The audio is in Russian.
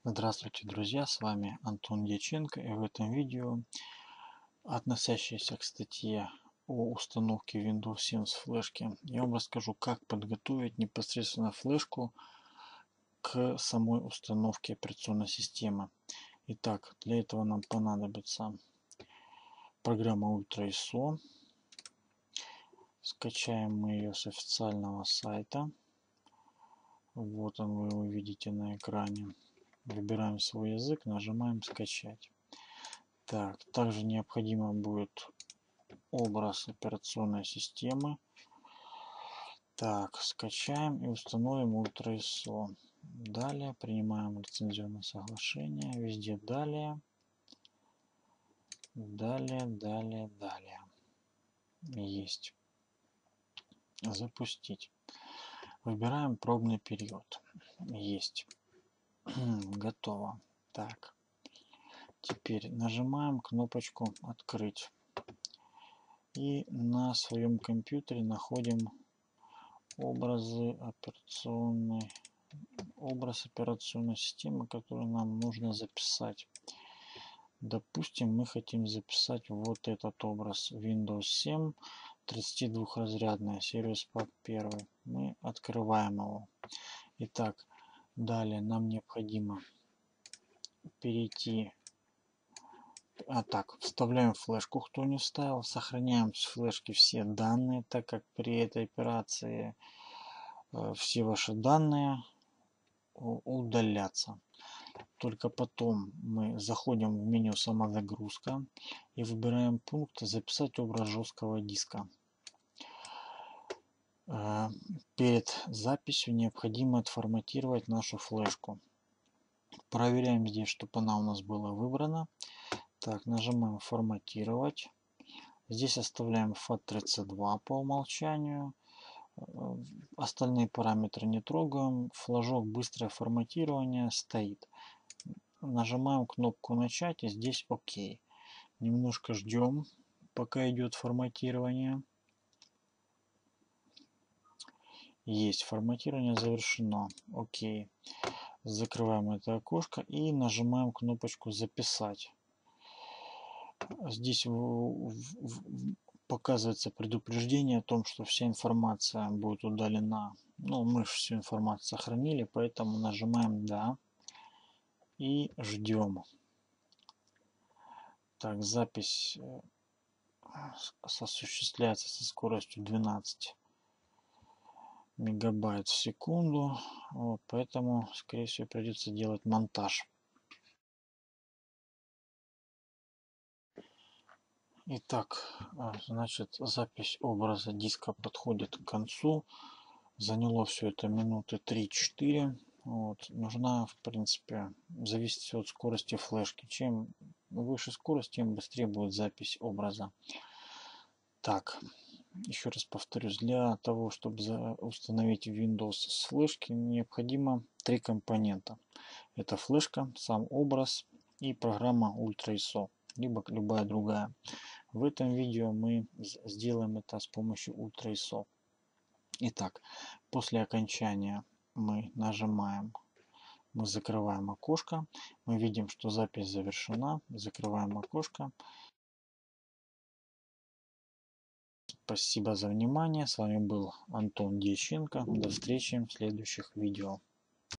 Здравствуйте, друзья, с вами Антон Дьяченко, и в этом видео, относящееся к статье о установке Windows 7 с флешки, я вам расскажу, как подготовить непосредственно флешку к самой установке операционной системы. Итак, для этого нам понадобится программа Ultra ISO. Скачаем мы ее с официального сайта. Вот он, вы его видите на экране. Выбираем свой язык, нажимаем «Скачать». Так, также необходимо будет образ операционной системы. Так, скачаем и установим Ultra ISO. Далее принимаем лицензионное соглашение. Везде далее. Далее. Есть. Запустить. Выбираем пробный период. Есть. Готово. Так. Теперь нажимаем кнопочку «Открыть». И на своем компьютере находим образ операционной системы, которую нам нужно записать. Допустим, мы хотим записать вот этот образ Windows 7 32-разрядная Series Pack 1. Мы открываем его. Итак, далее нам необходимо перейти. Вставляем флешку, кто не вставил, сохраняем с флешки все данные, так как при этой операции все ваши данные удалятся. Только потом мы заходим в меню «Самозагрузка» и выбираем пункт «Записать образ жесткого диска». Перед записью необходимо отформатировать нашу флешку. Проверяем здесь, чтобы она у нас была выбрана. Так, нажимаем «Форматировать». Здесь оставляем FAT32 по умолчанию. Остальные параметры не трогаем. Флажок «Быстрое форматирование» стоит. Нажимаем кнопку «Начать» и здесь «Ок». Немножко ждем, пока идет форматирование. Есть, форматирование завершено. ОК. Закрываем это окошко и нажимаем кнопочку «Записать». Здесь показывается предупреждение о том, что вся информация будет удалена. Ну, мы всю информацию сохранили, поэтому нажимаем «Да» и ждем. Так, запись осуществляется со скоростью 12 мегабайт в секунду. Вот, поэтому, скорее всего, придется делать монтаж. Итак, значит, запись образа диска подходит к концу. Заняло все это минуты 3-4. Вот. Нужна, в принципе, зависит от скорости флешки. Чем выше скорость, тем быстрее будет запись образа. Так, еще раз повторюсь, для того, чтобы установить Windows с флешки, необходимо 3 компонента. Это флешка, сам образ и программа Ultra ISO, либо любая другая. В этом видео мы сделаем это с помощью Ultra ISO. Итак, после окончания мы закрываем окошко. Мы видим, что запись завершена. Закрываем окошко. Спасибо за внимание. С вами был Антон Дьяченко. До встречи в следующих видео.